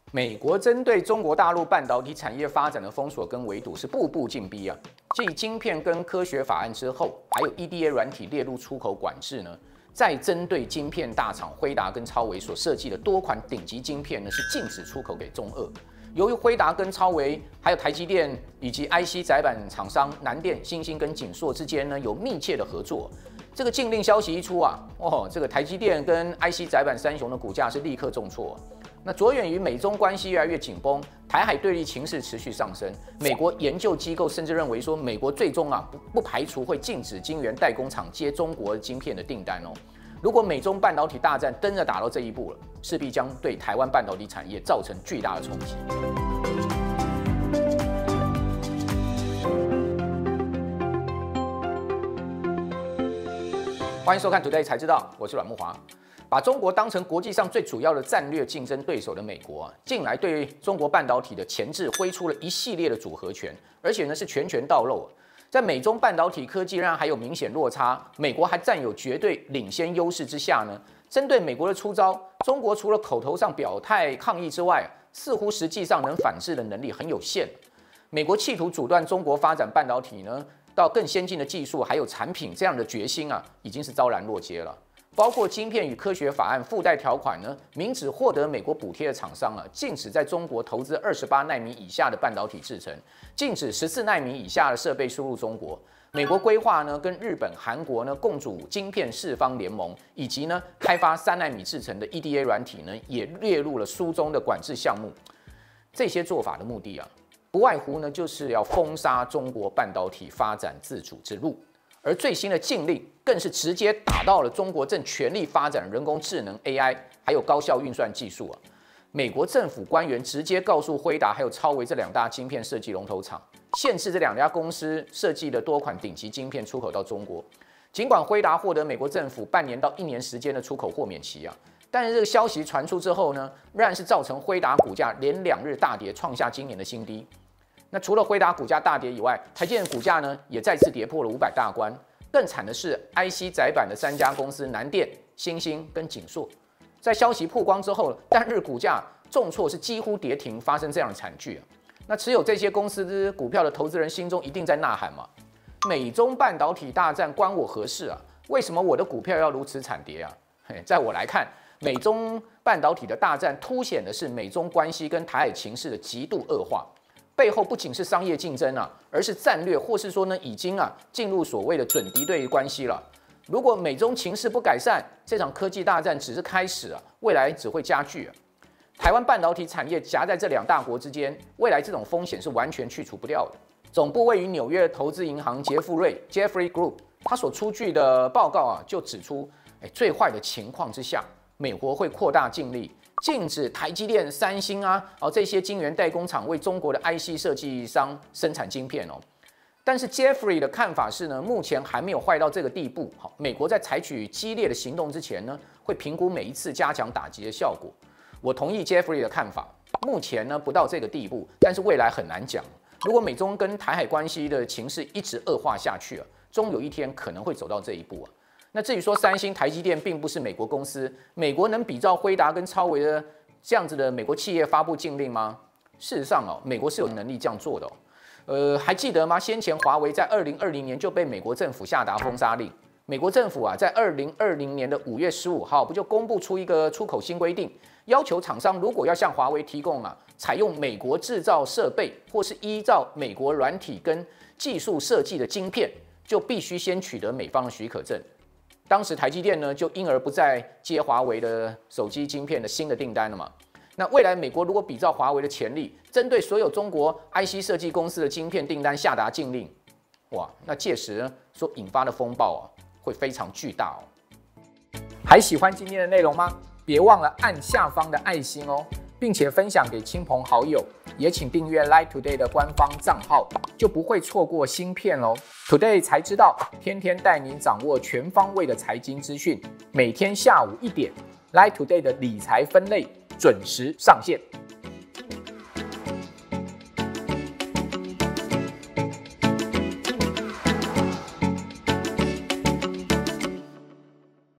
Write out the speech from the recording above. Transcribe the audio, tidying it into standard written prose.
美国针对中国大陆半导体产业发展的封锁跟围堵是步步进逼啊！继晶片跟科学法案之后，还有 EDA 软体列入出口管制呢。再针对晶片大厂辉达跟超微所设计的多款顶级晶片呢，是禁止出口给中俄。由于辉达跟超微还有台积电以及 IC 载板厂商南电、欣兴跟景硕之间呢有密切的合作。这个禁令消息一出啊，这个台积电跟 IC 载板三雄的股价是立刻重挫。那着眼于美中关系越来越紧绷，台海对立情势持续上升。美国研究机构甚至认为说，美国最终不排除会禁止晶圆代工厂接中国晶片的订单哦。如果美中半导体大战真的打到这一步了，势必将对台湾半导体产业造成巨大的冲击。欢迎收看 Today 才知道，我是阮慕骅。把中国当成国际上最主要的战略竞争对手的美国近来对中国半导体的前置挥出了一系列的组合拳，而且呢是拳拳到肉。在美中半导体科技仍然还有明显落差，美国还占有绝对领先优势之下呢，针对美国的出招，中国除了口头上表态抗议之外，似乎实际上能反制的能力很有限。美国企图阻断中国发展半导体呢，到更先进的技术还有产品这样的决心已经是昭然若揭了。包括晶片与科学法案附带条款呢，明指获得美国补贴的厂商禁止在中国投资28奈米以下的半导体制程，禁止14奈米以下的设备输入中国。美国规划呢，跟日本、韩国呢共组晶片四方联盟，以及呢开发3奈米制程的 EDA 软体呢，也列入了书中的管制项目。这些做法的目的不外乎呢，就是要封杀中国半导体发展自主之路。而最新的禁令更是直接打到了中国正全力发展的人工智能 AI， 还有高效运算技术美国政府官员直接告诉辉达还有超微这两大晶片设计龙头厂，限制这两家公司设计的多款顶级晶片出口到中国。尽管辉达获得美国政府半年到1年时间的出口豁免期但是这个消息传出之后呢，仍然是造成辉达股价连2日大跌，创下今年的新低。那除了辉达股价大跌以外，台积电股价呢也再次跌破了500大关。更惨的是 ，IC 载板的3家公司南电、欣兴跟景硕，在消息曝光之后，单日股价重挫是几乎跌停，发生这样的惨剧那持有这些公司股票的投资人心中一定在呐喊嘛：美中半导体大战关我何事为什么我的股票要如此惨跌在我来看，美中半导体的大战凸显的是美中关系跟台海情势的极度恶化。背后不仅是商业竞争而是战略，或是说呢，已经进入所谓的准敌对关系了。如果美中情势不改善，这场科技大战只是开始未来只会加剧台湾半导体产业夹在这两大国之间，未来这种风险是完全去除不掉的。总部位于纽约的投资银行杰富瑞 （Jeffrey Group） 他所出具的报告就指出，最坏的情况之下，美国会扩大禁令。禁止台积电、三星这些晶圆代工厂为中国的 IC 设计商生产晶片但是 Jeffrey 的看法是呢，目前还没有坏到这个地步。美国在采取激烈的行动之前呢，会评估每一次加强打击的效果。我同意 Jeffrey 的看法，目前呢不到这个地步，但是未来很难讲。如果美中跟台海关系的情势一直恶化下去终有一天可能会走到这一步那至于说三星、台积电并不是美国公司，美国能比照辉达跟超微的这样子的美国企业发布禁令吗？事实上美国是有能力这样做的还记得吗？先前华为在2020年就被美国政府下达封杀令，美国政府在2020年的5月15号不就公布出一个出口新规定，要求厂商如果要向华为提供采用美国制造设备或是依照美国软体跟技术设计的晶片，就必须先取得美方的许可证。当时台积电呢，就因而不再接华为的手机晶片的新的订单了嘛。那未来美国如果比照华为的潜力，针对所有中国 IC 设计公司的晶片订单下达禁令，哇，那届时呢所引发的风暴会非常巨大还喜欢今天的内容吗？别忘了按下方的爱心并且分享给亲朋好友，也请订阅 Light Today 的官方账号，就不会错过新片喽。Today 才知道，天天带您掌握全方位的财经资讯，每天下午1点 ，Light Today 的理财分类准时上线。